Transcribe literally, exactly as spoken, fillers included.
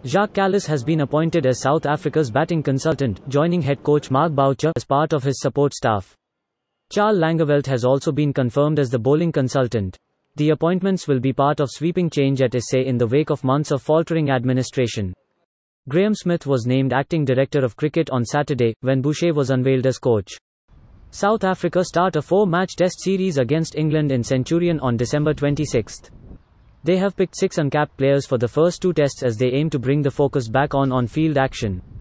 Jacques Kallis has been appointed as South Africa's batting consultant, joining head coach Mark Boucher as part of his support staff. Charl Langeveldt has also been confirmed as the bowling consultant. The appointments will be part of sweeping change at S A in the wake of months of faltering administration. Graeme Smith was named acting director of cricket on Saturday, when Boucher was unveiled as coach. South Africa start a four-match test series against England in Centurion on December twenty-sixth. They have picked six uncapped players for the first two tests as they aim to bring the focus back on on-field action.